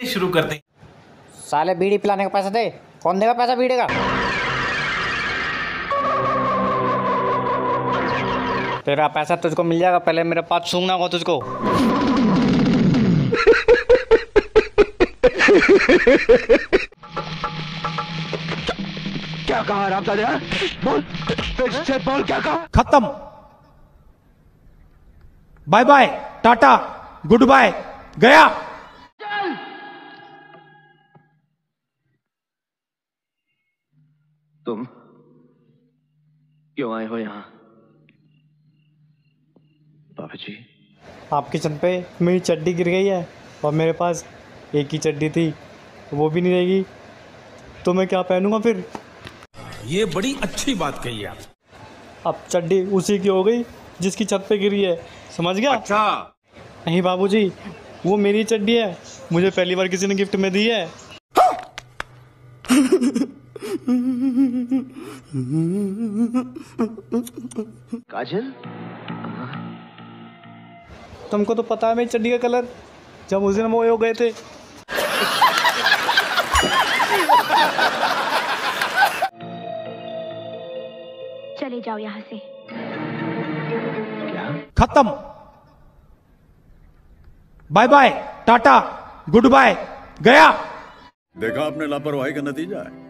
शुरू करते हैं। साले बीड़ी पिलाने का पैसा दे। कौन देगा पैसा बीड़ी का? तेरा पैसा तुझको मिल जाएगा, पहले मेरे पास सूंघना होगा तुझको। क्या कहा रामदादा? बोल फिर से बोल, क्या कहा? खत्म। Bye bye, tata, goodbye, गया। तुम क्यों आए हो यहाँ बाबा जी? आपकी छत पे मेरी चड्डी गिर गई है और मेरे पास एक ही चड्डी थी, वो भी नहीं रहेगी, तो मैं क्या पहनूंगा फिर? ये बड़ी अच्छी बात कही आप। अब चड्डी उसी की हो गई जिसकी छत पे गिरी है, समझ गया? अच्छा। नहीं बाबूजी, वो मेरी चड्डी है, मुझे पहली बार किसी ने गिफ्ट में दी है। काजल, तुमको तो पता है मेरी चड्डी का कलर, जब उस दिन हम वो गए थे। चले जाओ यहाँ से। क्या? खत्म। Bye bye, tata, goodbye, गया। देखा आपने लापरवाही का नतीजा है।